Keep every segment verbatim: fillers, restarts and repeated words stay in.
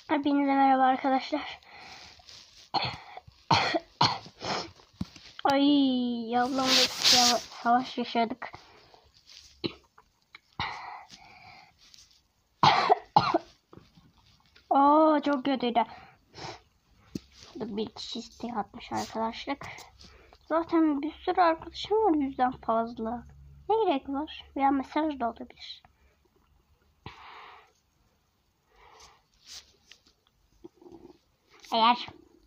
Hepinize merhaba arkadaşlar. Ay ablamla savaş yaşadık. Oo çok kötüydü. Bir kişi istek atmış arkadaşlık. Zaten bir sürü arkadaşım var, yüzden fazla. Ne gerek var? Veya mesaj da olabilir. Eğer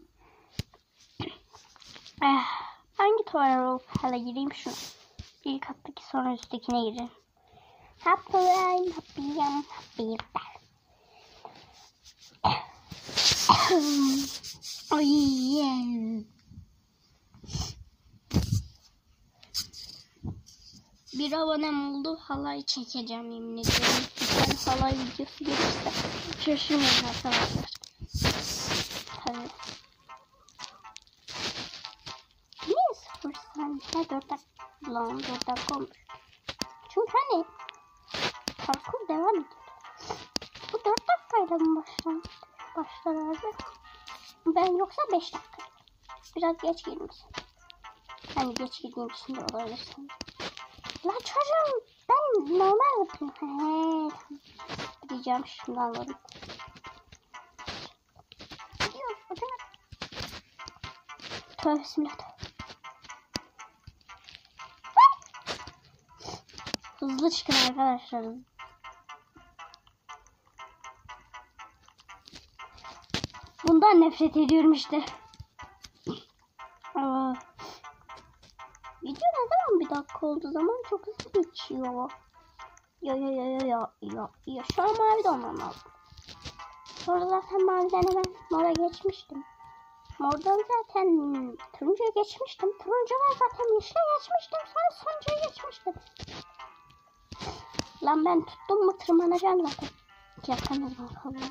eh, hangi tuvalet hala gireyim şunu. İlk kattaki sonra üsttekine gireyim. Happy'im, happy'im, happy'im. Ay yeah. Bir abonem oldu, halay çekeceğim yemin ediyorum. Bir tane halay videosu gelirse şaşırmayın arkadaşlar. Tabii. Niye sıfır saniye? dört dakika. Lan dört dakika olmuş. Çünkü hani parkur devam ediyor. Bu dört dakikayla mı başlar? Başlar abi. Ben yoksa beş dakika. Biraz geç girmişsin. Hani geç girdiğim için de olabilirsin. La çocuğum ben normal yapıyorum. He. Diyeceğim şimdi anladım. Gidiyor hocam. Tövbe bismillah. Hızlı çıkın arkadaşlar. Bundan nefret ediyorum işte. Aa. Video ne zaman bir dakika oldu, zaman çok hızlı geçiyor. Ya ya ya ya ya ya ya şu an mavi de olmam lazım. Sonra zaten maviden hemen mora geçmiştim. Mordan zaten turuncuya geçmiştim. Turuncudan zaten yeşile geçmiştim. Sonra sonuncuya geçmiştim. Lan ben tuttum mu tırmanacağım zaten. İki dakika ne zaman kalıyor?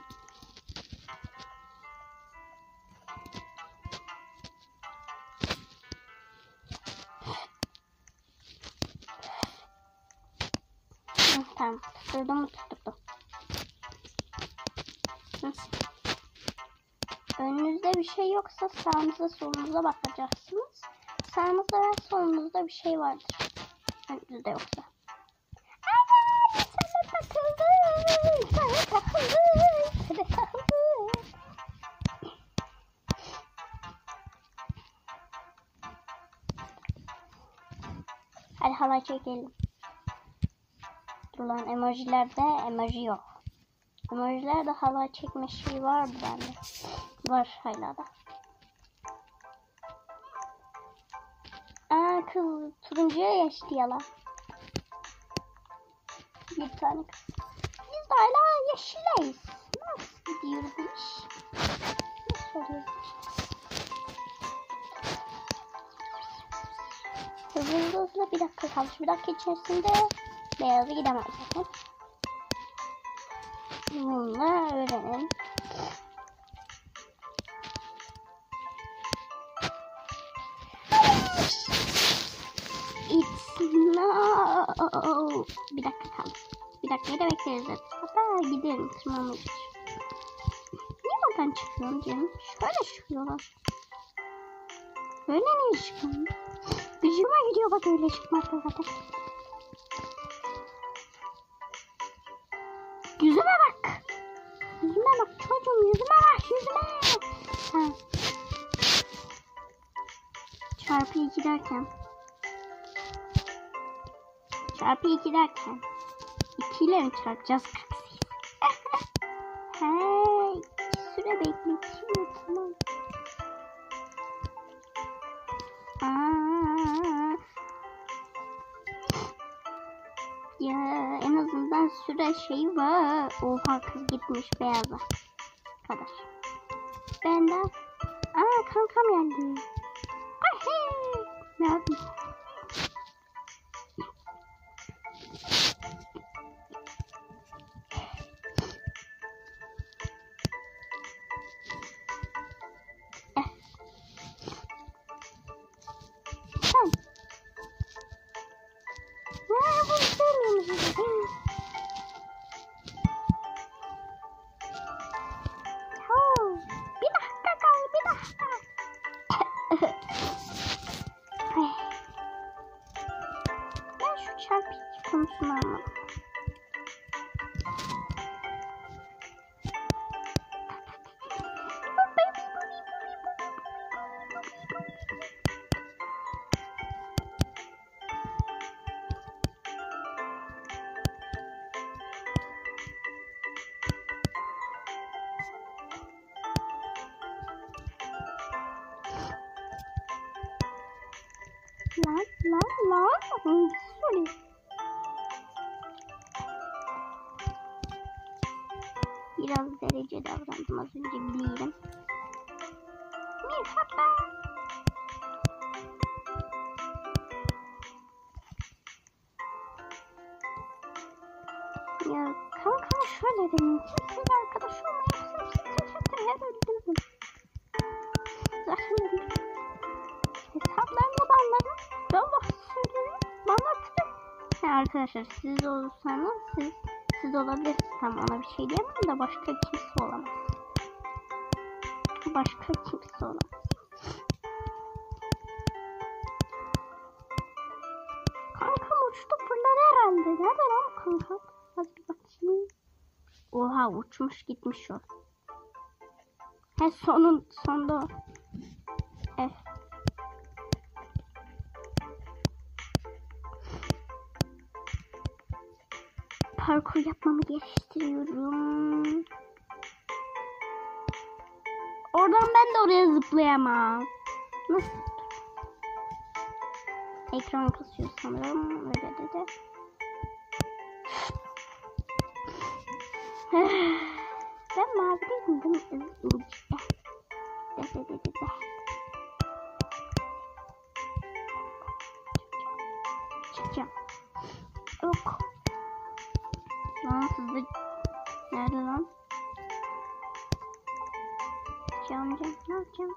Tamam, tutturdum mu tutturdum. Hı. Önünüzde bir şey yoksa sağınıza solunuza bakacaksınız. Sağınızda ve solunuzda bir şey vardır. Önünüzde yoksa. Ana! Sana takıldım! Sana takıldım! Sana takıldım! Hadi halay çekelim. Dur lan, emojilerde emoji yok. Emojilerde halay çekme şeyi vardı bende. Var hala da. Aa kız turuncuya geçti yalan. Bir tane kız. Biz de hala yeşilleyiz. Nasıl gidiyoruz bu iş? Nasıl oluyor bu iş? Hızlı hızlı bir dakika kalmış. Bir dakika içerisinde beyazı gidemez zaten. Bununla öğrenelim. It's no. Bir dakika kaldı. Bir dakikayı da bekleriz. Hatta gidelim tırmanmak için. Niye oradan çıkıyorum canım? Şöyle çıkıyorlar. Böyle niye çıkıyorum? Gücüme gidiyor bak öyle çıkmakta zaten. Yüzüme bak. Yüzüme bak çocuğum, yüzüme bak, yüzüme. Ha. Çarpı iki derken. Çarpı iki derken. iki ile mi çarpacağız? Hey, iki süre bekletiyor, tamam. Aa. Ya en azından süre şeyi var. Oha kız gitmiş beyaza. Kadar. Ben de. Aa kankam geldi. Ay ne yapayım? Lan lan. Sorry. Biraz derece davrandım az önce biliyorum. Merhaba. Ya kanka şöyle dedim. Kimseyle arkadaş olmayı kimse her öldürdüm. Zaten dedim. Hesaplarını banladım. Allah söylüyorum. Banlattım. Yani arkadaşlar siz olursanız siz siz olabilirsiniz. Tam ona bir şey diyemem de başka kimse olamaz. Başka kimse olamaz. Kankam uçtu fırladı herhalde. Nerede lan kankam? Hadi bir bakayım. Oha uçmuş gitmiş o. He sonun sonda. Eh. Parkur yapmamı geliştiriyorum. Oradan ben de oraya zıplayamam. Nasıl? Ekran kasıyor sanırım. Öyle dedi. Ben mavi değilim değil mi? De de de de de. Çıkacağım. Yok. Lan hızlı. Nerede lan? Cam cam. Ne yapacağım?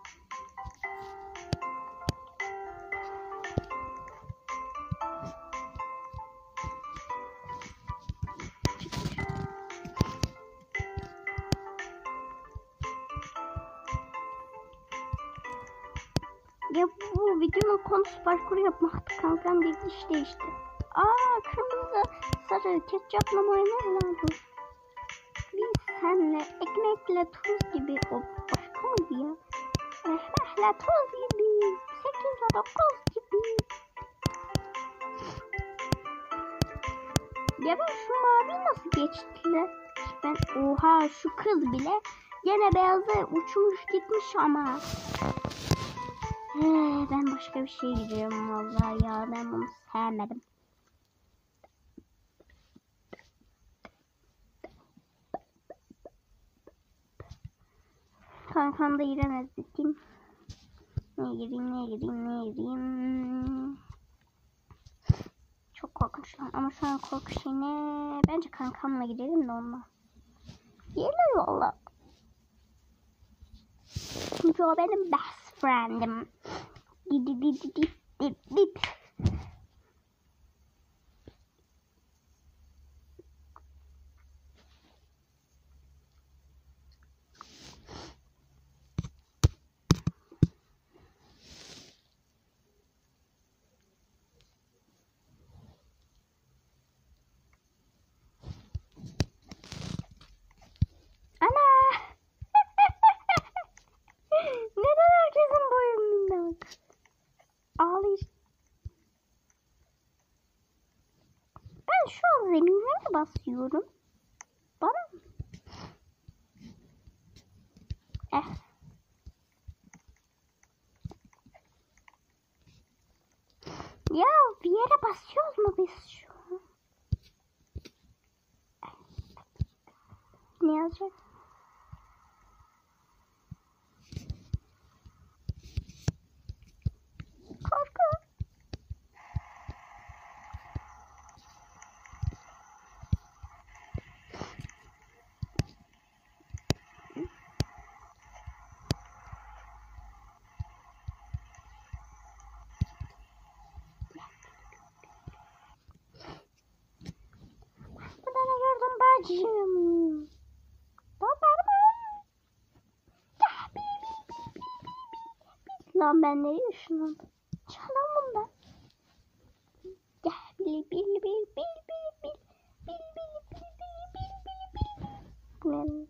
Ya bu videonun konusu parkur yapmaktı kankam dedi işte işte. Aa kırmızı sarı ketçapla mayonez vardı. Biz senle ekmekle tuz gibi o başka mıydı ya? Ekmekle tuz gibi sekiz dokuz gibi. Ya ben şu mavi nasıl geçtiler? Ben oha şu kız bile gene beyazı uçmuş gitmiş ama. He, ben başka bir şey gidiyorum vallahi ya ben bunu sevmedim. Kankam da giremez dedim. Ne gireyim ne gireyim ne gireyim. Çok korkunç lan ama şu an korku şeyine bence kankamla gidelim de onunla. Gelir valla. Çünkü o benim best friend'im. Dip dip dip dip dip. Zemine mi basıyorum? Bana mı? Eh. Ya bir yere basıyoruz mu biz şu an? Ne yazacak? Korku. Bacım. Lan ben nereye ışınlandım? Çalan bundan. Gel bil bil bil bil bil bil bil bil bil bil bil. Bu ne?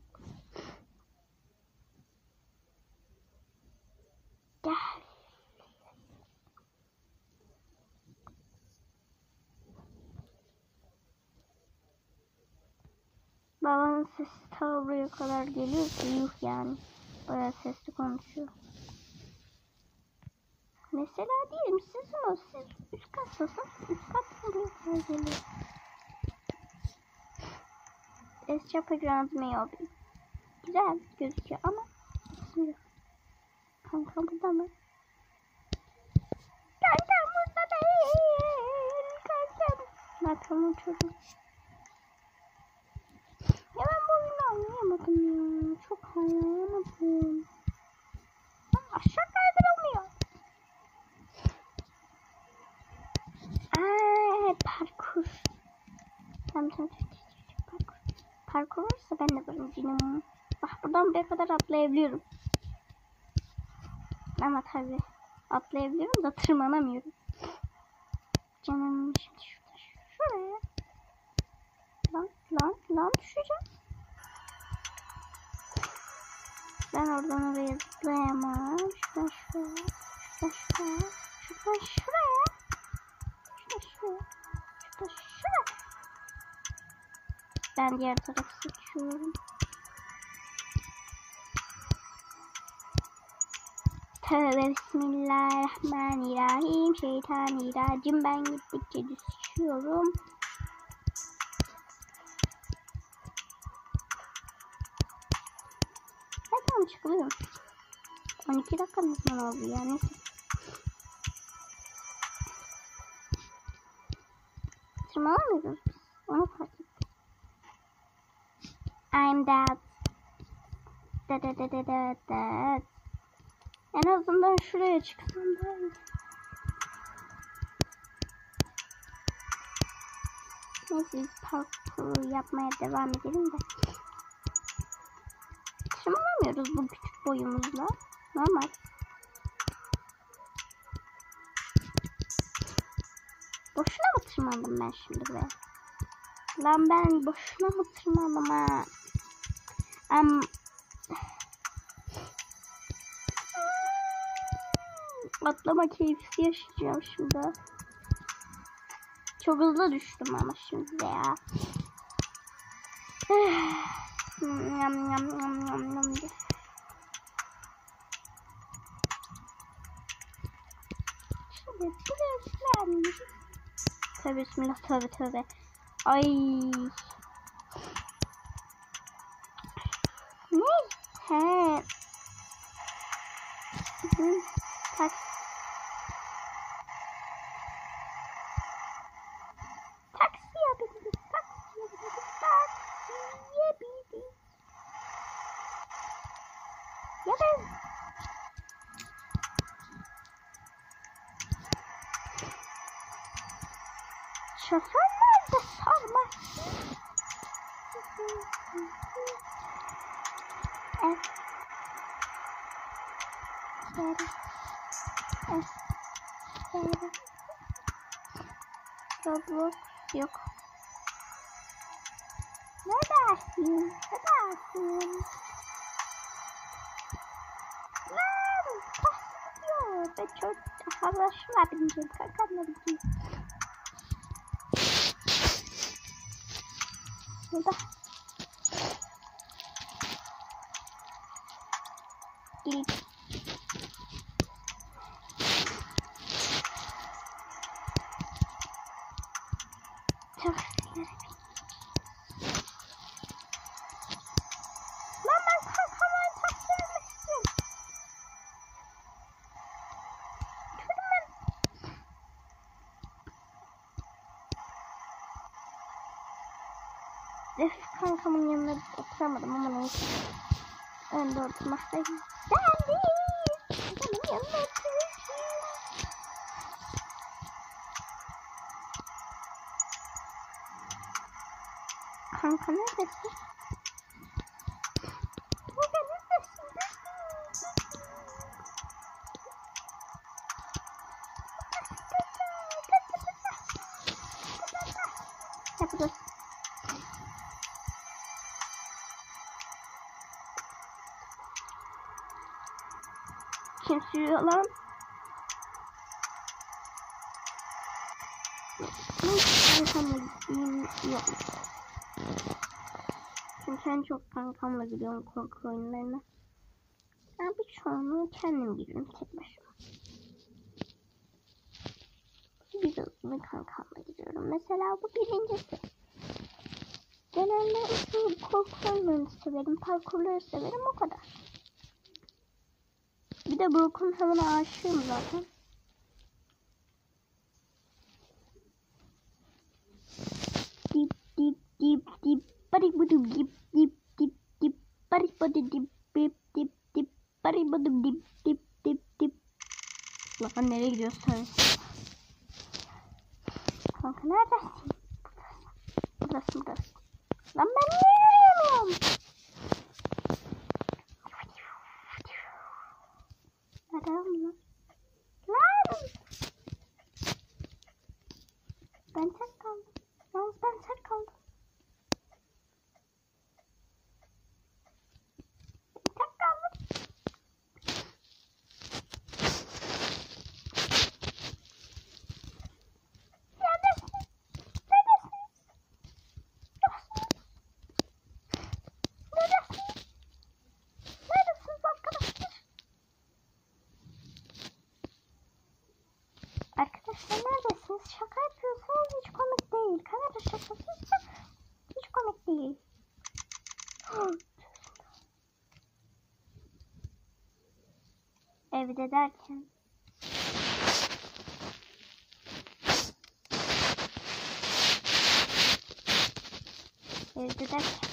Gel. Babanın sesi ta buraya kadar geliyor ki yuh yani. Bayağı sesli konuşuyor. Mesela diyelim sizin o siz üst kattasın. Üst kat buraya geliyor. Es yapacağınız mı? Güzel gözüküyor ama yok. Kanka burada mı? Kanka burada değil. Kanka. Ne yapalım çocuk? Ya ben bu oyunu anlayamadım ya. Çok anlayamadım. Aşağı kaydırılmıyor. Aaa parkur. Tamam tamam. Parkur. Parkur varsa ben de varım canım. Bak buradan bir kadar atlayabiliyorum. Ama tabi atlayabiliyorum da tırmanamıyorum. Canım şimdi şurada şuraya. Lan lan lan düşeceğim. Ben oradan oraya zıplayamam. Şuradan şuraya. Şuradan şuraya. Şuradan şuraya. Şuradan şuraya. Şuradan şuraya. Ben diğer tarafı seçiyorum. Tövbe bismillahirrahmanirrahim. Şeytanirracim. Ben gittikçe düşüyorum. Ne zaman çıkıyorum? on iki dakika ne zaman oldu ya? Neyse. Tırmanamıyoruz biz. Onu fark ettim. I'm dead. Dead dead dead dead dead. En azından şuraya çıksam daha iyi. Neyse biz parkur yapmaya devam edelim de. Tırmanamıyoruz bu küçük boyumuzla. Normal. Boşuna mı tırmandım ben şimdi be? Lan ben boşuna mı tırmandım ha? Am Atlama keyfi yaşayacağım şimdi. Çok hızlı düştüm ama şimdi de ya. Yam yam yam yam yam. Şimdi buraya tövbe bismillah tövbe tövbe. Ay. Ne? He. Hı. Tak. Taksiye bindik. Taksiye bindik. Taksiye bindik. Ya ben. Şoför nerede sorma. Evet. Evet. Evet. Evet. Roblox yok. Neredesin? Neredesin? Lan! Kaçıyor. Ben çok havaşla bineceğim. Kakanla bineceğim. Burada. İlk. Çok güzel. Lan ben kalkamayı taksirmek istiyorum. Çocuğum ben. Öf kankamın yanına oturamadım ama neyse. Önde oturmakta güzeldi. Kankamın yanına oturayım. Kanka neredesin? Kanka neredesin? Yapacağız. Kim sürüyor lan? Neyse kankamla gittiğim yok. Çünkü en çok kankamla gidiyorum korku oyunlarına. Ben birçoğunu kendim giriyorum tek başıma. bir hızlı kankamla gidiyorum. Mesela bu birincisi. Genelde şu korku oyunlarını severim. Parkurları severim. O kadar. Bir de Brook'un hemen aşığım zaten. Dip dip dip dip bari bu dip dip dip dip dip bari bu dip dip dip dip dip bari bu dip dip dip dip dip. Lan nereye gidiyorsun sen? Kanka neredesin? Buradasın buradasın. Lan ben niye yürüyemiyorum? Nerede lan? Lan! Ben tek kaldım. Yalnız ben tek kaldım. Ben tek kaldım. Neredesiniz? Neredesiniz? Yoksunuz. Neredesiniz? Neredesiniz arkadaşlar? Arkadaşlar neredesiniz? Şaka yapıyorsanız hiç komik değil. Kamera şakasıysa hiç komik değil. Evde derken. Evde derken.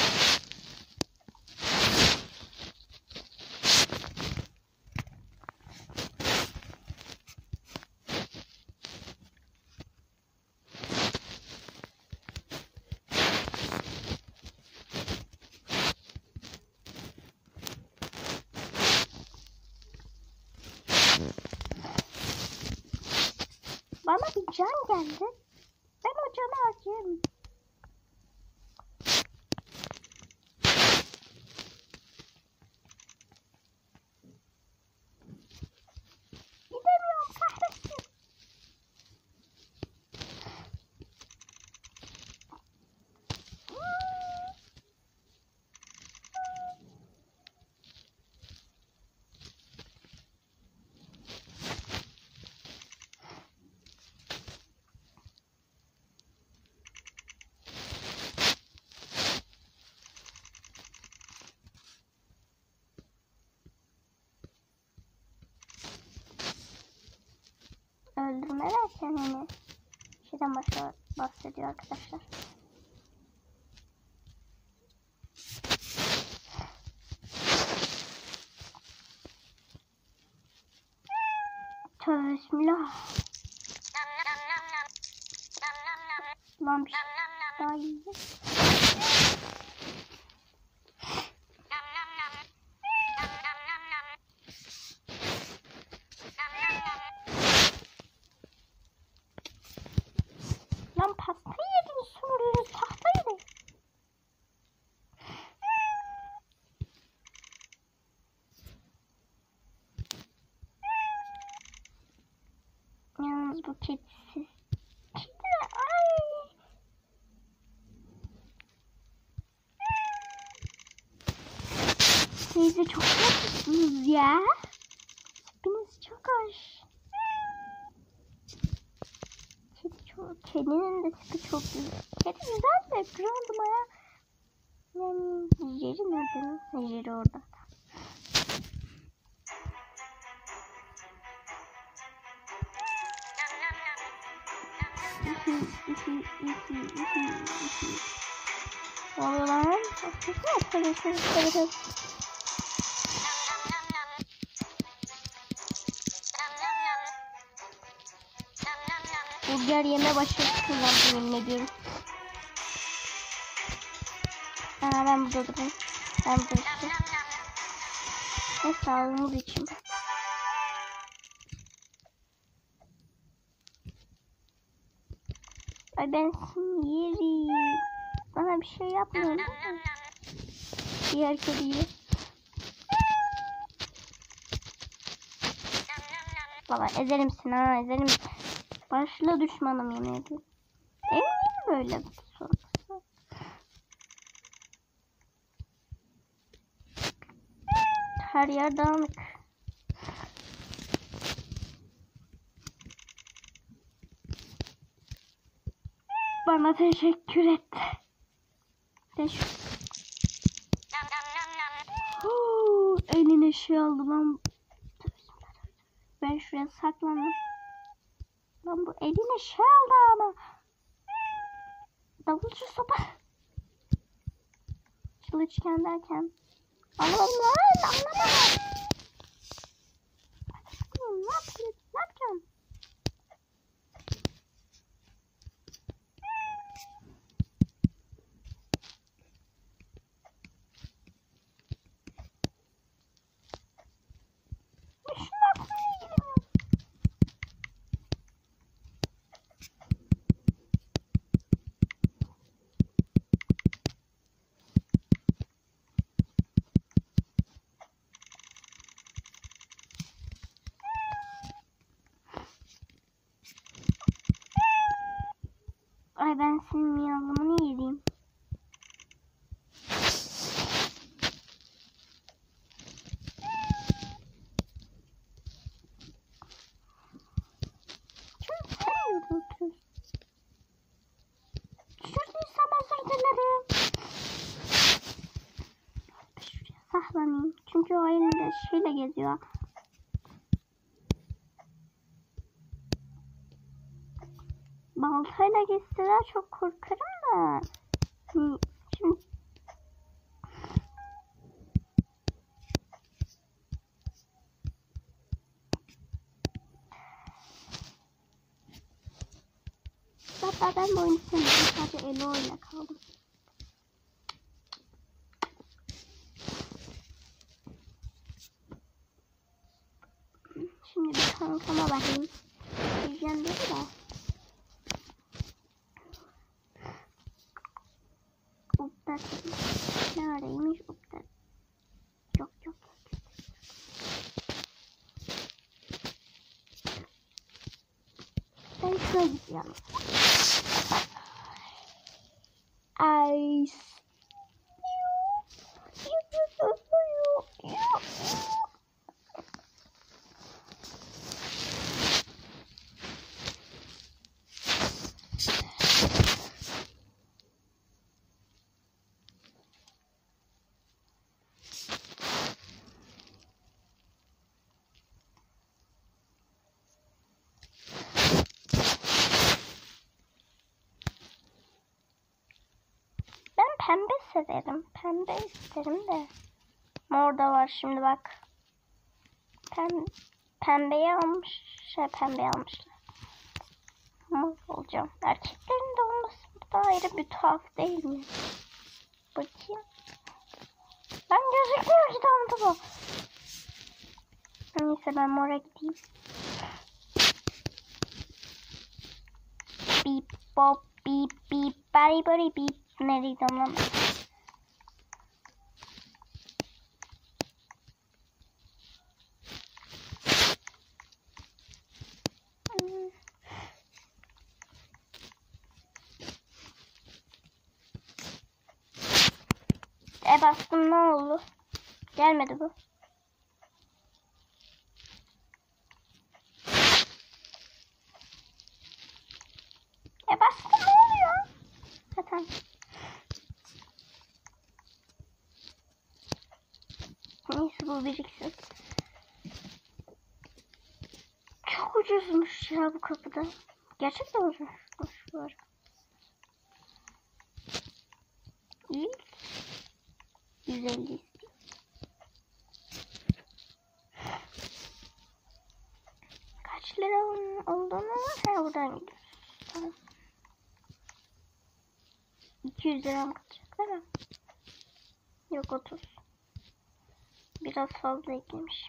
Bana bir can geldi. Ben o canı harcayayım. Gidemiyorum kahretsin. Öldürme derken hani şeyden başka bahsediyor arkadaşlar. Tövbe bismillah. Lan bir şey daha yiyecek. Lan pasta yedin sonra tahtaydı. Yalnız bu kedisiz. Kedi ay. Teyze çok tatlısınız ya. Tipiniz çok hoş. Kedi çok, kedinin de tipi çok güzel. Kedi güzel de kırıldım ya. Yani Jerry nerede lan? Jerry orada. Ne oluyor lan? Kesin arkadaşlar. Evet. Burger yeme başladı. Ben yemin ediyorum. Aa, ben burada durayım. Ben burada durayım. Ne sağlığımız için. Ay ben seni yerim. Bana bir şey yapmıyor. Diğer kediyi. Baba ezerim seni ha ezerim. Başla düşmanım yemin ediyorum. Eminim böyle bir soru. Her yer dağınık. Bana teşekkür etti. Teşekkür. Huu, eline şey aldı lan. Ben şuraya saklandım. Lan bu eline şey aldı ama. Davulcu sopa. Çalışkan derken. Anlamadım lan, anlamadım. Ne yapayım, ne yapacağım? Ay ben senin yazımını yiyeyim. Çünkü sen yürütürsün. Düşürdüysem özür dilerim. Şuraya saklanayım. Çünkü o elinde şeyle geziyor. Baltayla geçseler çok korkarım da. Şimdi hatta ben bu oyunu sevmiyorum. Sadece Elo ile kaldım. Şimdi bir kankama bakayım. Diyeceğim dedi de. Updat. Neredeymiş Updat? Yok yok yok. Ben şuraya gidiyorum. Ice. Pembe severim. Pembe isterim de. Mor da var şimdi bak. Pem pembeyi almış. Şey pembeyi almışlar. Mor olacağım. Erkeklerin de olması da ayrı bir tuhaf değil mi? Bakayım. Ben gözükmüyor ki damda bu. Neyse ben mora gideyim. Bip bop bip bip bari bari bip. Nereydi lan? Hmm. E bastım ne oldu? Gelmedi bu. E bastım ne oluyor? Zaten. Neyse bu biriksin. Çok ucuzmuş ya bu kapıda. Gerçekten ucuzmuş bu arada. İyi. yüz elli. Kaç lira olduğunu her buradan gidiyoruz. Tamam. iki yüz lira mı kalacak değil mi? Yok otuz. Biraz fazla eklemiş.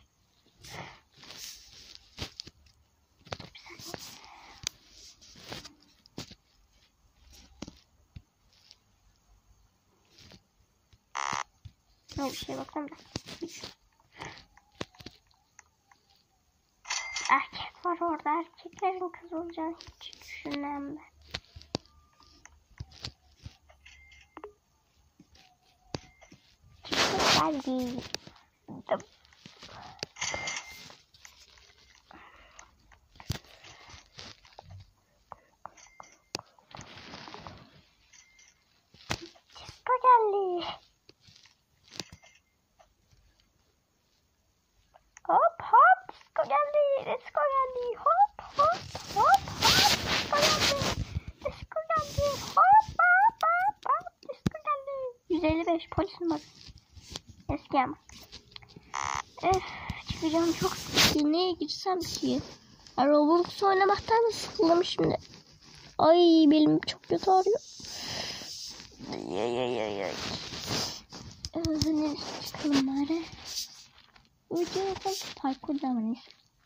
Ne bir şey bakalım da. Erkek var orada. Erkeklerin kız olacağını hiç düşünmem ben. Çok geldi. Polisin bak. Eski ama. Eh, çıkacağım çok sıkıntı. Neye girsem ki? Roblox oynamaktan da sıkıldım şimdi. Ay belim çok kötü ağrıyor. Ay ay ay ay. Hızlı çıkalım bari. Video yapalım. Parkur da mı?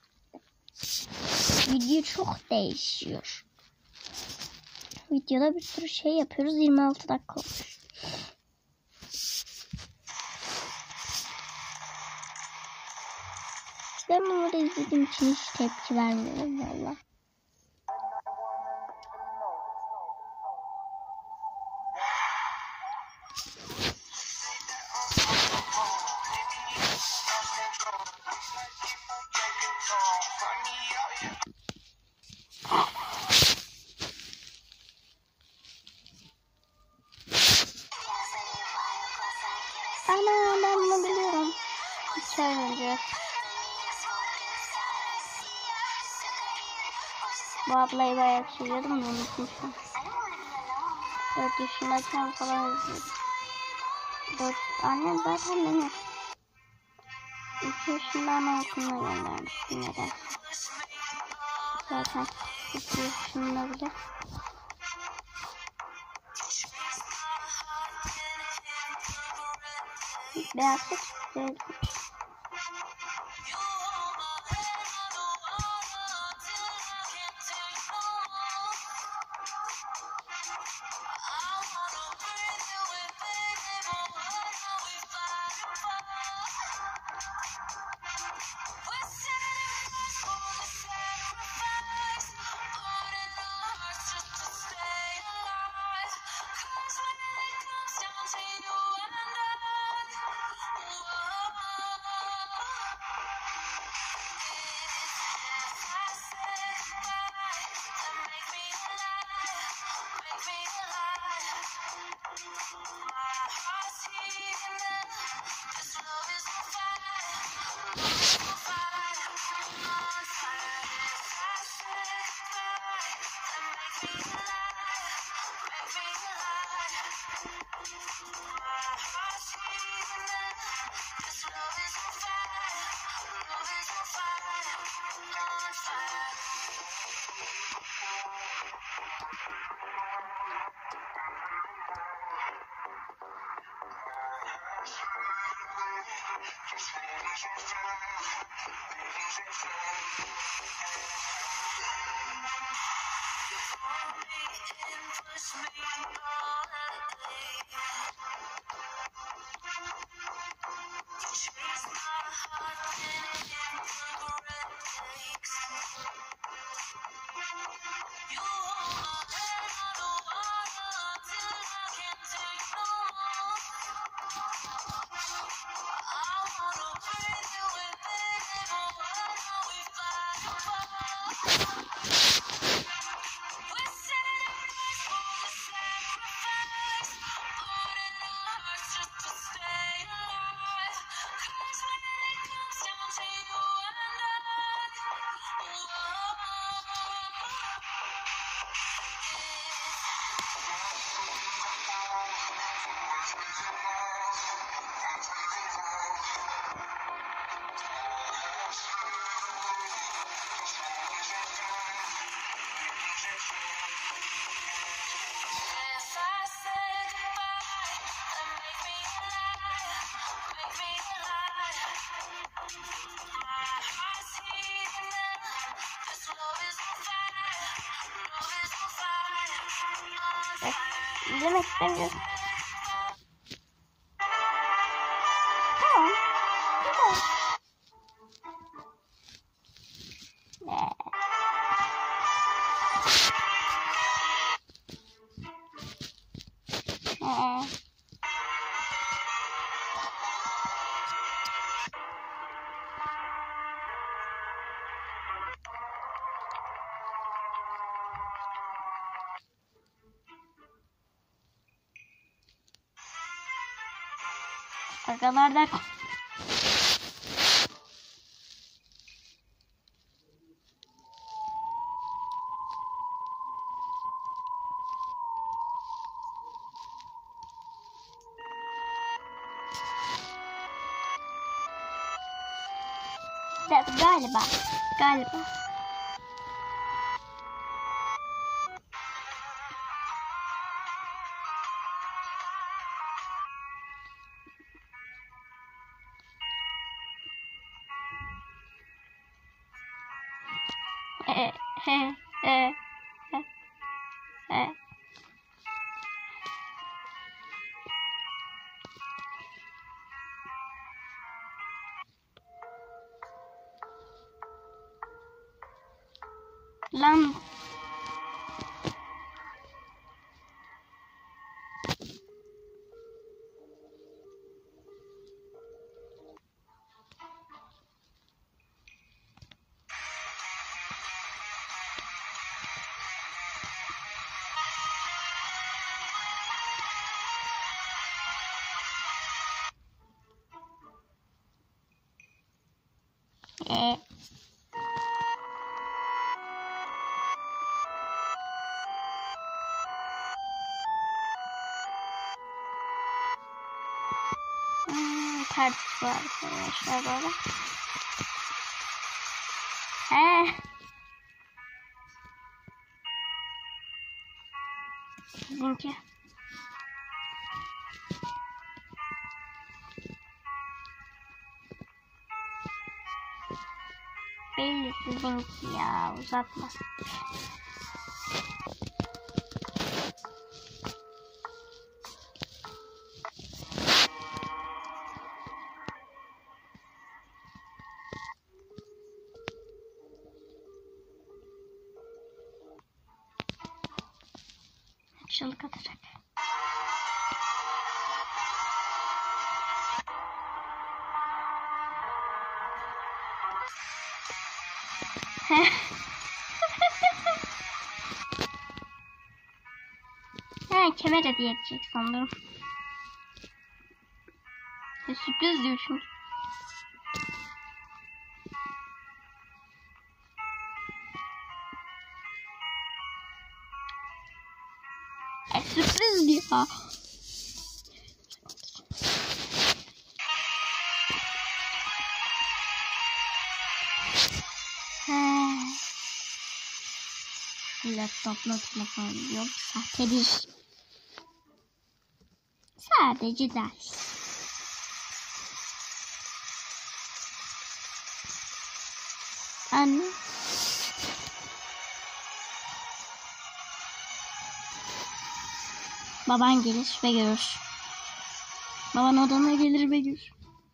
Video çok değişiyor. Videoda bir sürü şey yapıyoruz. yirmi altı dakika olmuş. Ben bunları izlediğim için hiç tepki vermiyorum valla. Ana ben bunu biliyorum. İki ay önce. Bu ablayı bayağı seviyordum da unutmuşum. Dört yaşındayken falan izliyordum. Dört, annem zaten beni iki yaşında anaokuluna göndermişti neden. Zaten iki yaşında bile. Beyaz saç sevdim. İzlemek istemiyorum. Tamam. Tamam. Ne? Ne? Arkalarda Galiba. Galiba. He he he he he. Lan e hmm, ters var arkadaşlar böyle. He. Sizinki. Belli sizinki ya, uzatma. Çığlık atacak. He, kemer hediye edecek sanırım. E, sürpriz diyor çünkü. E, sürpriz diyor. He. Laptopla telefon yok. Sahtedir. Sadece ders. Anne. Baban gelir ve görür. Baban odana gelir ve görür.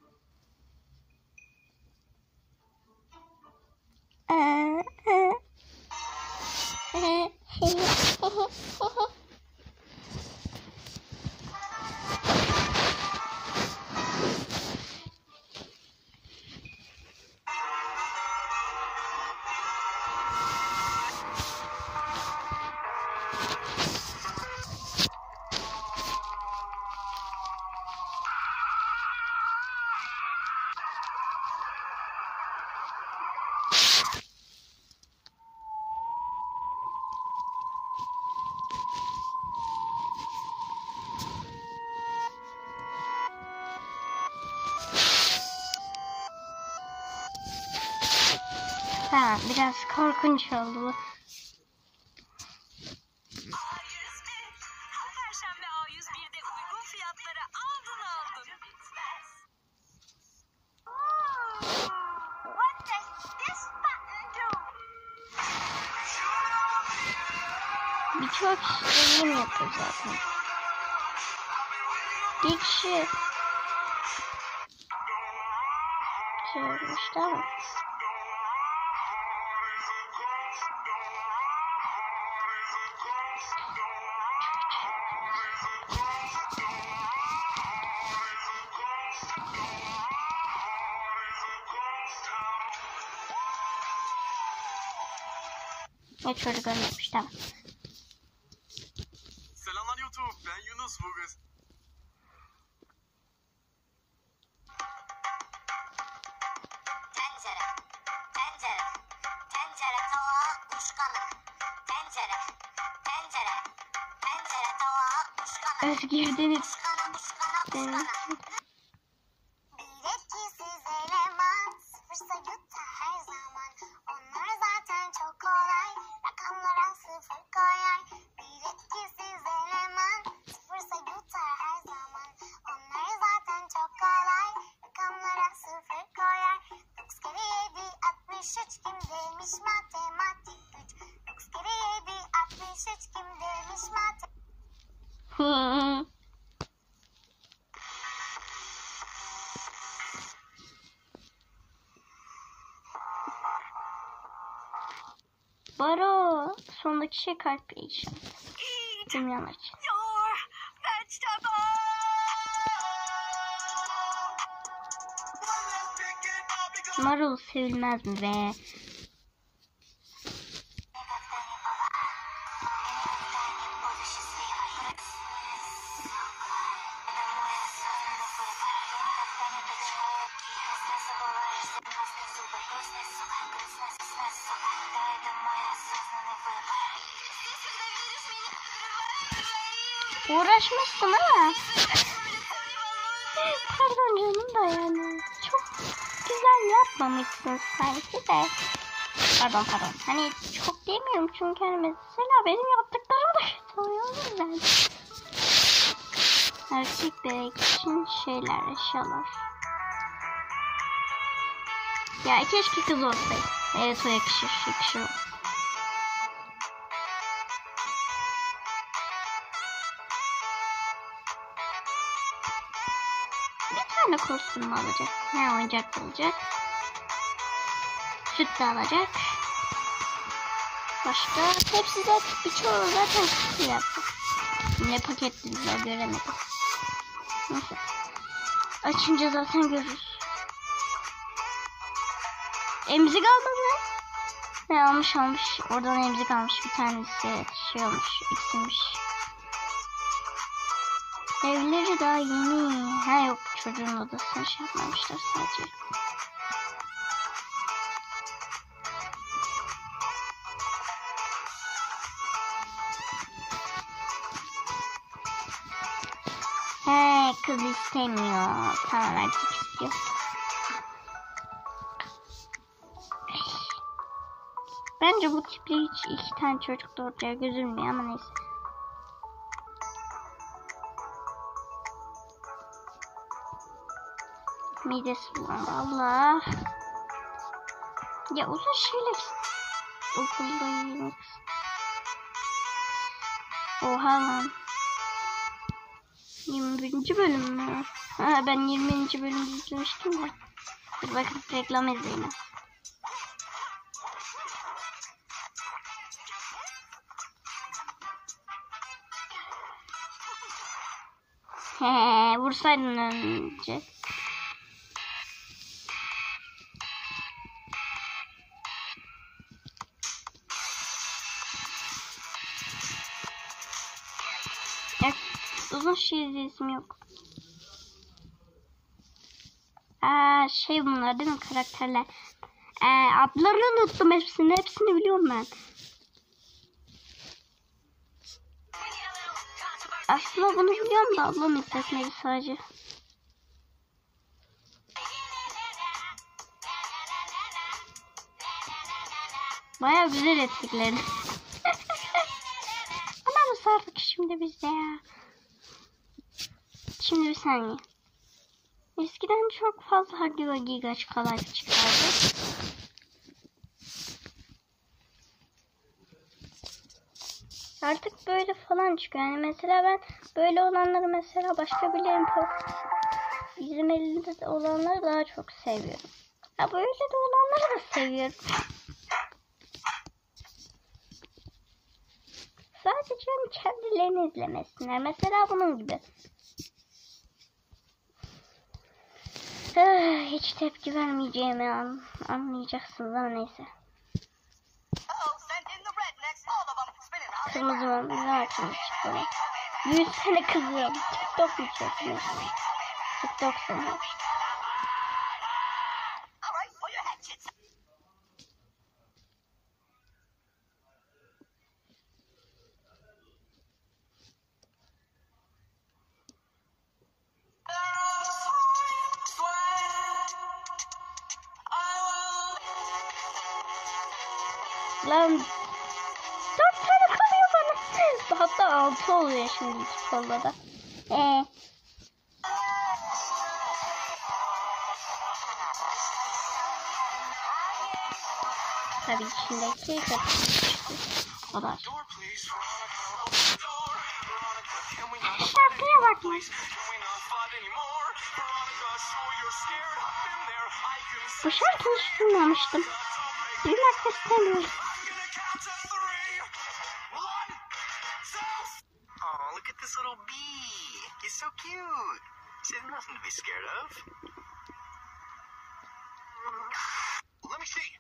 Tamam, biraz korkunç oldu bu. Perşembe A yüz bir'de uygun fiyatlara aldın aldın. What does this button do? Birçok şeyim yapıyor zaten. Bir kişi çevirmişti ama. Ne çocuk ölmüş, tamam. Selamlar YouTube, ben Yunus bugün. Tencere, tencere, tencere tava kuşkanı. Tencere, tencere, tencere tava kuşkanı. Özgür Deniz. Kuşkanı, kuşkanı, Deniz. kuşkanı. Bir etkisiz eleman, sıfır sayıda. Baro. Sondaki şey kalp için. Dünyanın için. Your vegetable. Marul sevilmez mi be? Uğraşmışsın ama. Pardon canım da yani. Çok güzel yapmamışsın sanki de. Pardon pardon. Hani çok demiyorum çünkü hani mesela benim yaptıklarım da kötü oluyor o yüzden. Erkek bebek için şeyler, eşyalar. Ya keşke kız olsaydı. Evet o yakışır, yakışır o. Bir tane kostüm alacak. Ne oyuncak olacak? Süt de alacak. Başka hepsi de birçoğu zaten kutu yaptı. Ne paketlediler göremedim. Neyse. Açınca zaten görürüz. Emzik almadı. Ne almış almış. Oradan emzik almış bir tanesi. Şey olmuş. Eksilmiş. Evleri daha yeni. Ha yok çocuğun odasını şey yapmamışlar sadece. He kız istemiyor. Tamam erkek istiyor. Bence bu tiple hiç iki tane çocuk doğuracağı gözülmüyor ama neyse. Midesi bulandı Allah. Ya uzun şeyler okulda yemek. Oha lan. yirmi birinci bölüm mü? Ha, ben yirminci bölümü izlemiştim de. Dur bakın reklam izleyin. He, vursaydın önce. Evet, uzun şey izleyesim yok. Aa, şey bunlar değil mi karakterler? Ee, adlarını unuttum hepsini. Hepsini biliyorum ben. Aslında bunu biliyorum da ablam izletmedi sadece. Bayağı güzel ettikleri. Ama mı sardık şimdi bizde ya? Şimdi bir saniye. Eskiden çok fazla Hagi ve Giga çıkardı çıkardı. Artık böyle falan çıkıyor. Yani mesela ben böyle olanları mesela başka birilerinin bizim elimizde olanları daha çok seviyorum. Ya böyle de olanları da seviyorum. Sadece kendilerini izlemesinler. Mesela bunun gibi. Hiç tepki vermeyeceğimi an anlayacaksınız ama neyse. Kırmızı mı? Ne açmış böyle? yüz sene kızıyorum. TikTok mu çekiyorsun? TikTok sana. Lan dört tane kalıyor bana. Hatta altı oluyor şimdi iki kolda da. Ee. Tabii içindeki kötü. O da. Şarkıya bak. Bu şarkıyı hiç duymamıştım. Duymak da istemiyorum. Oh, look at this little bee. He's so cute. There's nothing to be scared of. Let me see.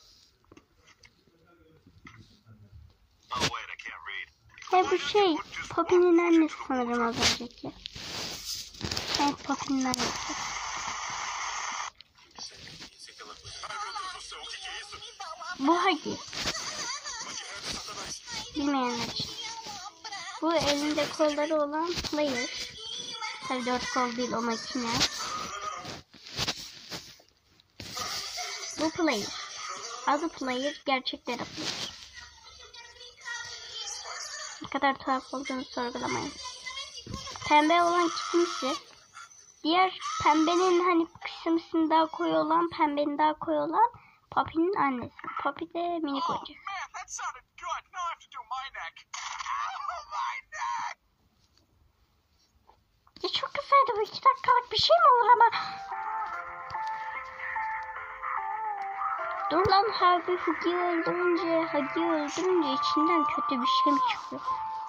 Oh wait, I can't read. Ve bu şey, Poppy'nin annesi sanırım az önceki. Evet, Poppy'nin annesi. Bu Huggy. Bilmeyenler için. Bu elinde kolları olan Player. Tabii dört kol değil, o makine. Bu Player. Adı Player, gerçekleri Player. Ne kadar tuhaf olduğunu sorgulamayın. Pembe olan kimisi. Diğer pembenin hani kısmısını daha koyu olan, pembenin daha koyu olan Poppy'nin annesi. Poppy de minik oyuncak. Ya çok kısaydı bu, iki dakikalık bir şey mi olur ama. Dur lan, Harvey Huggy'yi öldürünce, Huggy'yi öldürünce içinden kötü bir şey mi çıkıyor?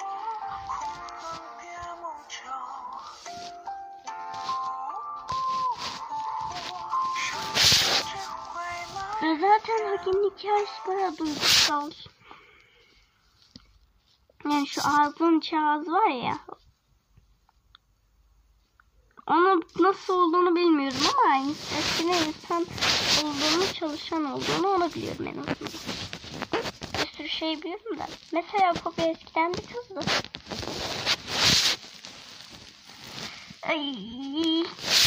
Ya zaten Huggy'nin hikayesi bayağı duygusal. Yani şu ağzının içi ağız var ya. Onun nasıl olduğunu bilmiyorum ama eskiden insan olduğunu, çalışan olduğunu onu biliyorum en azından. Bir sürü şey biliyorum da. Mesela Poppy eskiden bir kızdı. Ay.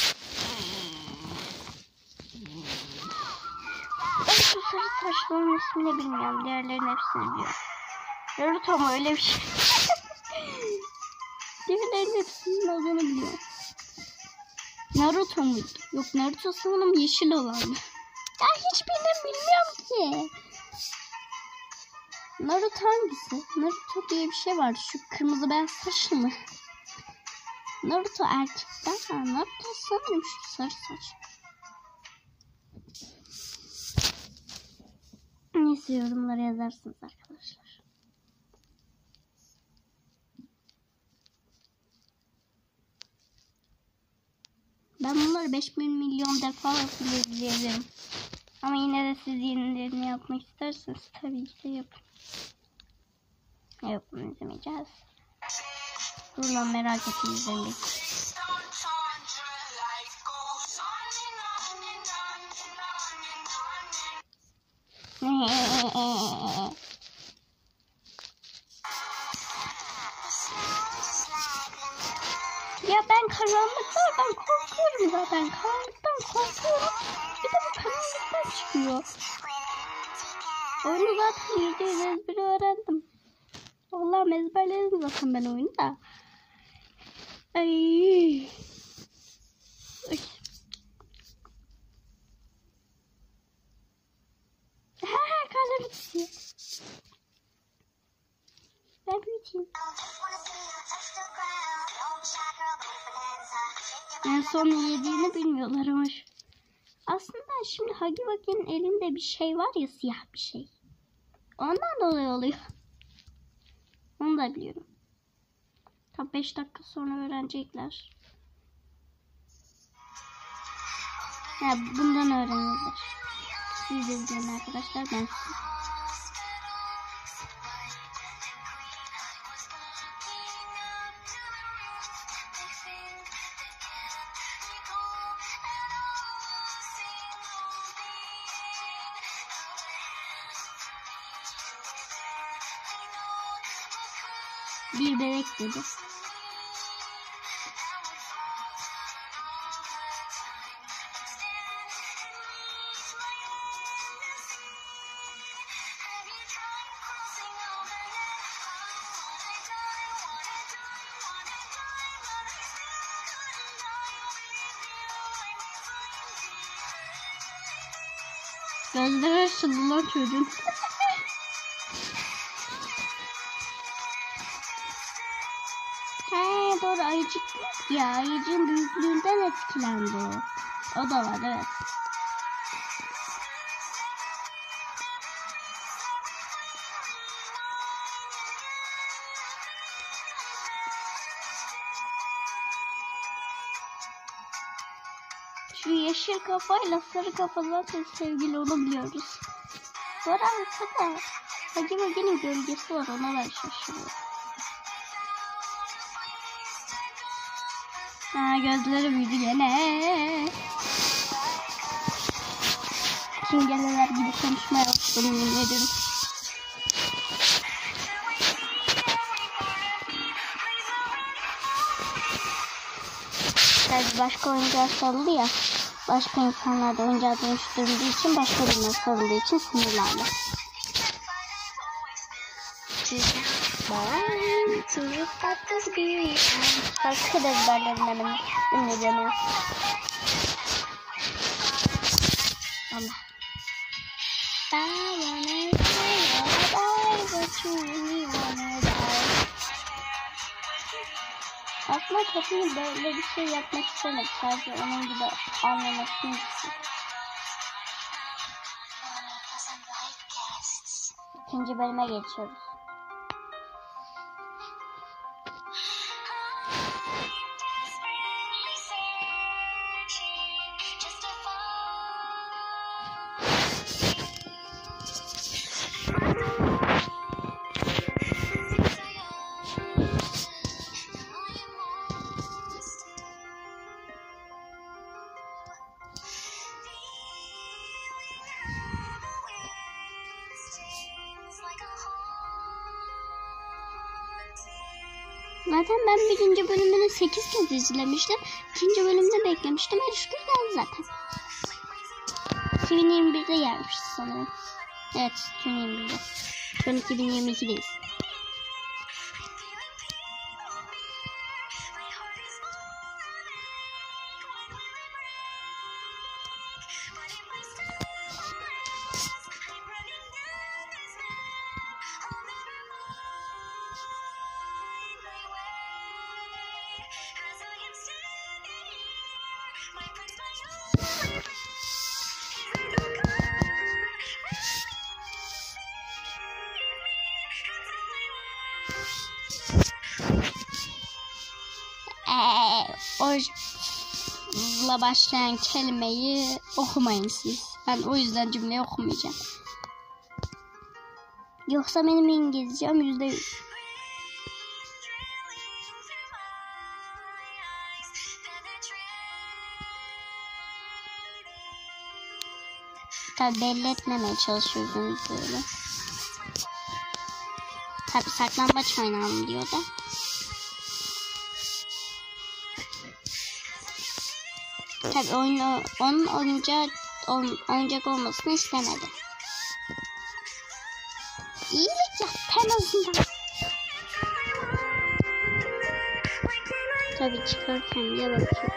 Ben şu sarı saçların ismini bilmiyorum. Diğerlerin hepsini biliyorum. Naruto mu öyle bir şey? Diğerlerin hepsinin olduğunu biliyorum. Naruto muydu? Yok, Naruto sanırım yeşil olan. Ya hiçbirini bilmiyorum ki. Naruto hangisi? Naruto diye bir şey vardı. Şu kırmızı beyaz saçlı mı? Naruto erkekten. Ha, Naruto sanırım şu sarı saç. Neyse, yorumlara yazarsınız arkadaşlar. Ben bunları beş bin milyon defa izleyebilirim. Ama yine de siz yenilerini yapmak isterseniz tabii ki de yapın. Yok, bunu izlemeyeceğiz. Dur lan, merak ettim, izlemeyi. Ya ben karanlıklardan korkuyorum zaten. Karanlıktan korkuyorum. Bir de bu karanlıktan çıkıyor. Oyunu zaten yüzde yüz ezberi öğrendim. Vallahi ezberledim zaten ben oyunu da. Ay. Ay. Ha ha, kalem bitiyor. Ben büyüteyim. En son yediğini bilmiyorlarmış. Aslında şimdi Huggy Wuggy'nin elinde bir şey var ya, siyah bir şey. Ondan dolayı oluyor. Onu da biliyorum. Tam beş dakika sonra öğrenecekler. Ya bundan öğrenirler. Siz de izleyin arkadaşlar, ben size. Bir bebek dedi. Gözleri açıldı lan çocuğun. aşağıya doğru ayıcık ya. Ayıcığın büyüklüğünden etkilendi. O da var evet. Şu yeşil kafayla sarı kafa zaten sevgili olabiliyoruz. Bu arada arkada Hagi Vagi'nin gölgesi var, ona ben şaşırıyorum. Ha, gözleri büyüdü gene. Çingeleler gibi konuşmaya başladım dedim. Tabii başka oyuncağa sarıldı ya. Başka insanlar da oyuncağa dönüştürüldüğü için, başka birine sarıldığı için sinirlendi. Şarkı da ezberlerinden benim. Ünlüyorum ya. Allah. Aslında kapıyı böyle bir şey yapmak istemedim. Sadece onun gibi anlamasını istedim. İkinci bölüme geçiyoruz. Zaten ben birinci bölümünü sekiz kez izlemiştim. İkinci bölümde beklemiştim. Her üç gün geldi zaten. iki bin yirmi birde gelmiş sanırım. Evet, iki bin yirmi birde. Şu an iki bin yirmi ikideyiz. O'la başlayan kelimeyi okumayın siz. Ben o yüzden cümleyi okumayacağım. Yoksa benim İngilizcem yüzde yüz. Tabi belli etmemeye çalışıyoruz böyle. Tabi saklambaç oynayalım diyor da. Tabi oyunu, onun oyuncak, oyuncak olmasını istemedi. İyilik yap en azından. Tabi çıkarken diye bakıyor.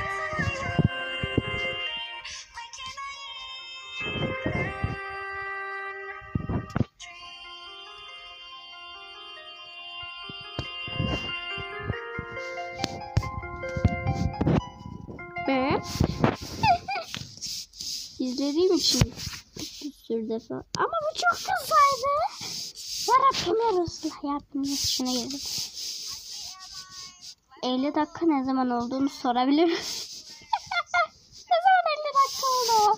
İzlediğim için bir sürü defa. Ama bu çok kısaydı. Yarabbim ya Resulullah, yardım şuna gelin. elli dakika ne zaman olduğunu sorabilir miyim? Ne zaman elli dakika oldu?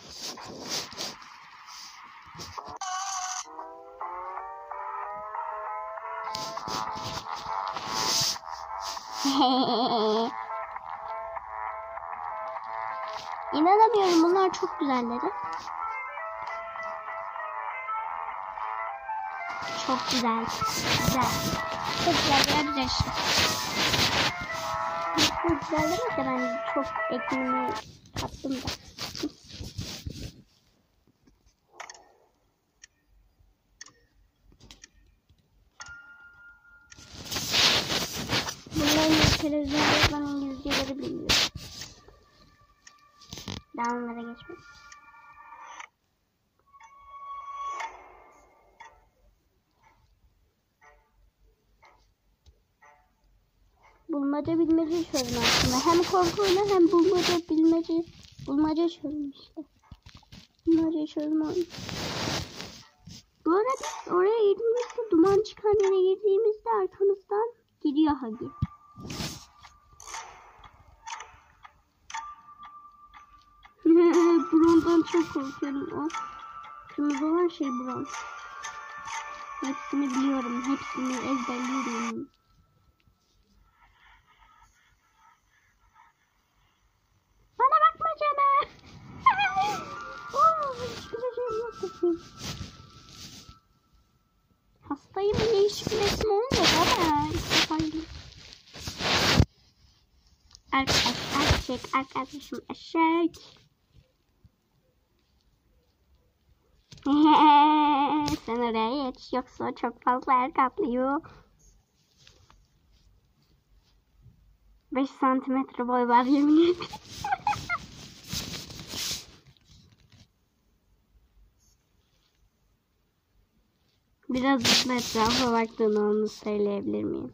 İnanamıyorum, bunlar çok güzelleri. Çok güzel. Güzel. Çok güzel. Güzel işte. Bu güzelleri de ben çok ekmeğini kattım da. Bunların televizyonda ben İngilizceleri bilmiyorum. Daha onlara geçmek. bulmaca bilmece çözüm aslında. Hem korku oyunu hem bulmaca bilmece bulmaca çözüm işte. Bulmaca çözüm oyunu. Bu arada oraya girdiğimizde, duman çıkan yere girdiğimizde arkamızdan gidiyor Hagi. Bronzdan çok korkuyorum. O kırmızı olan şey bronz. Hepsini biliyorum. Hepsini ezberliyorum. Bana bakma canım. Oh, hiçbir şey yok. Hastayım, değişik bir resim olunca bana kafayı. Arkadaş, erkek, arkadaşım eşek. Sen oraya geç, yoksa çok fazla yer kaplıyor. beş santimetre boy var yemin ederim. Biraz hızlı etrafa baktığını onu söyleyebilir miyim?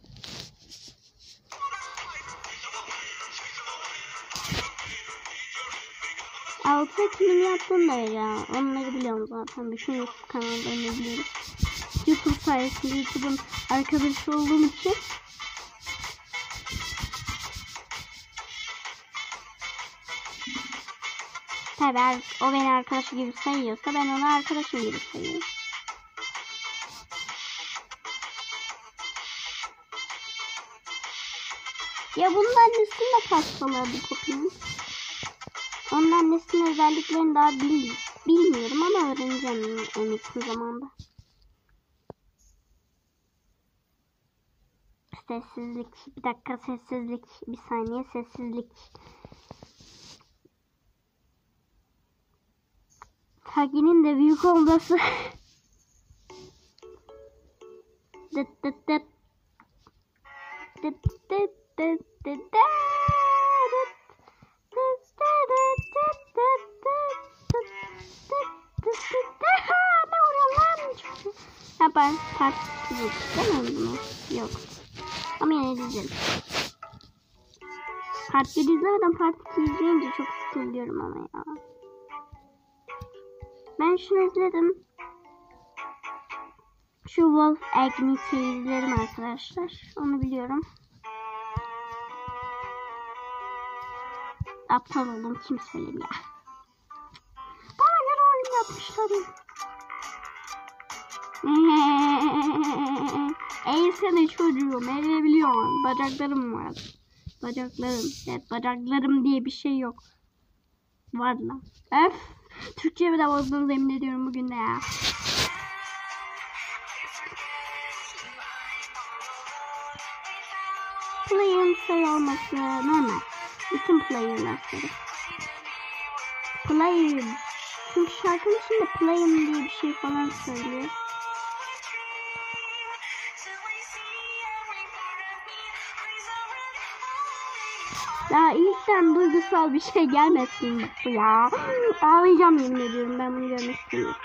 Altı kimin yaptığını da ya. Onları biliyorum zaten. Bütün YouTube kanallarını biliyorum. YouTube sayesinde YouTube'un arkadaşı olduğum için. Tabi o beni arkadaşı gibi sayıyorsa ben onu arkadaşım gibi sayıyorum. Ya bunun annesinin de kaç dolardı kopyanın? Onun annesinin özelliklerini daha bil bilmiyorum ama öğreneceğim en yakın zamanda. Sessizlik. Bir dakika sessizlik. Bir saniye sessizlik. Hagi'nin de büyük olması. Dıt dıt dıt. Dıt dıt dıt dıt dıt. Ne oluyor lan? Ha ben part iki istemem bunu. Yok. Ama yine izlerim. Part bir izlemeden part iki izleyince çok sıkılıyorum ama ya. Ben şunu izledim. Şu Wolf Agnity'yi izlerim arkadaşlar. Onu biliyorum. Aptal oldum, kim söyleyeyim ya. Bana göre oyun yapmışlar ya. Eğilsene çocuğum, eğilebiliyorum. Bacaklarım var. Bacaklarım. Evet, bacaklarım diye bir şey yok. Var lan. Öf. Türkçe'ye de bozdunuz emin ediyorum bugün de ya. Player'ın sayı olması normal. Bütün player'lar sayı. Player. Çünkü şarkının içinde player diye bir şey falan söylüyor. Ya ilkten duygusal bir şey gelmesin bu ya. Ağlayacağım yemin ediyorum, ben bunu görmek istemiyorum.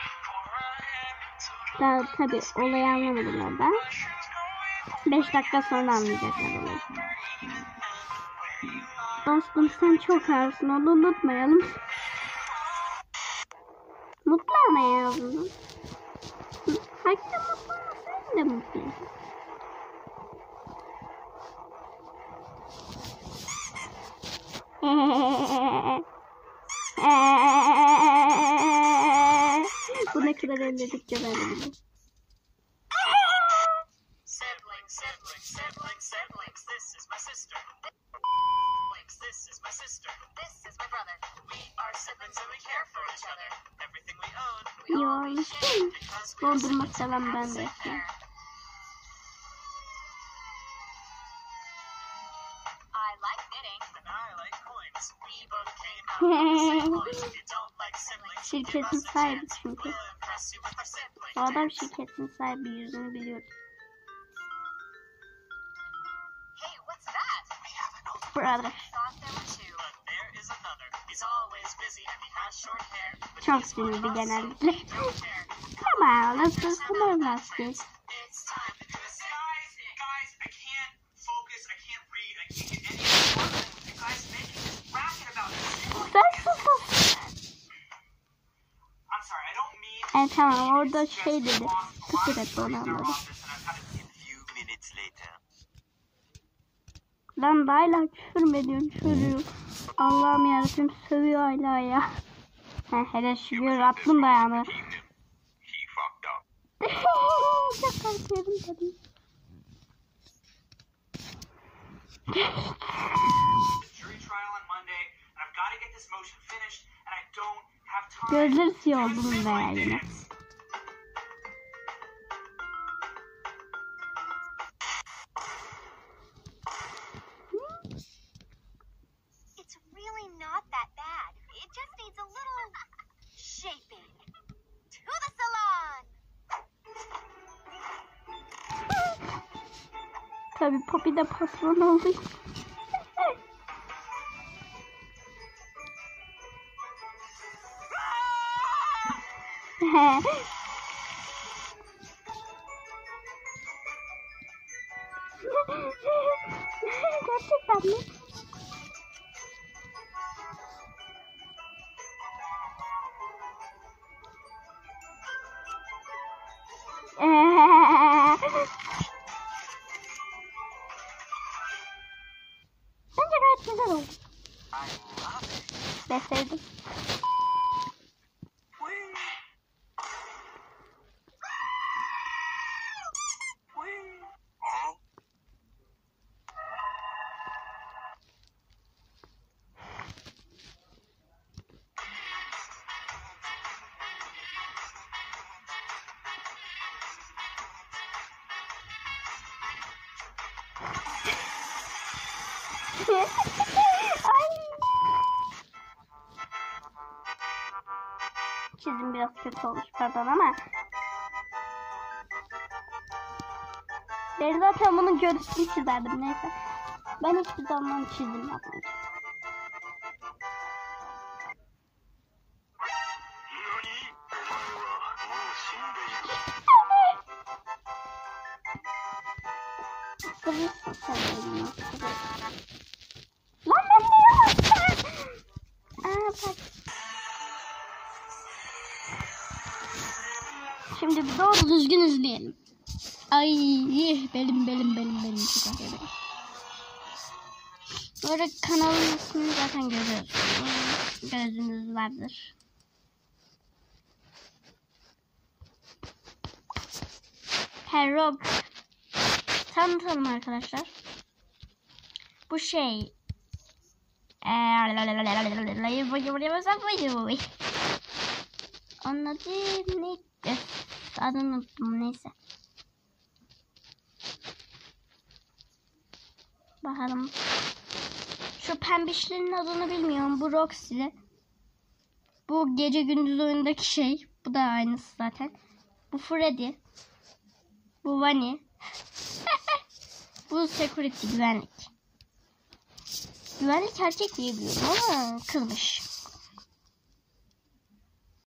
Daha tabi olayı anlamadılar da. beş dakika sonra anlayacaklar olayı. Dostum sen çok ağırsın, onu unutmayalım. Mutlu ama ya bunu. Hakikaten mutlu ama sen de mutluyum. Bu ne kadar elledikçe ben de biliyorum. Siblings, siblings, siblings, siblings. This is my sister. This is my sister. This is my brother. We are siblings and we care for each other. Everything we own, we always share because we are Dondurma siblings seven and ben de. have care. I like knitting. And I like coins. We both came out of the same point. If you don't like siblings, give Şirketin us a sahibi chance. çünkü. We'll impress you with our sibling O adam dance. şirketin sahibi, yüzünü biliyorum. Hey, what's that? We have an old Brother. thought there were two. But there is another. He's always busy and he has short hair. But Çok he's one of sinirli us, genellikle. so we don't care. Come on, let's just come on, let's get. It's time to do a Guys, guys, I can't focus. I can't read. E tamam orada şey dedi. Küfür etti onu anladım. Lan da hala küfür mü ediyorsun çocuğu? Allah'ım yarabbim sövüyor hala ya. He, hele şükür attım dayağını. Çok korkuyorum tabii. Gözleri siyah oldu bunda ya yine. It's really not that bad. It just needs a little shaping. To the salon. Tabii Poppy de patron oldu. Gerçekten mi? Bence gayet güzel oldu. Ben sevdim. Çizim biraz kötü olmuş pardon ama ben zaten bunun görüntüsünü çizerdim neyse. Ben hiçbir zaman çizim yapmayacağım. Sırrısın sen benim lan ben ne yaptım? Aa bak. Şimdi bir doğru düzgün izleyelim. Ay belim belim belim belim çok belim. Böyle kanalın ismini zaten görüyorsunuz. Gözünüz vardır. Herrob. Tanıtalım arkadaşlar. Bu şey. Onun adı ne? Adını unuttum neyse. Bakalım. Şu pembişlerin adını bilmiyorum. Bu Roxy. Bu gece gündüz oyundaki şey. Bu da aynısı zaten. Bu Freddy. Bu Vani. Bu security güvenlik. Güvenlik erkek diye biliyorum ama kızmış.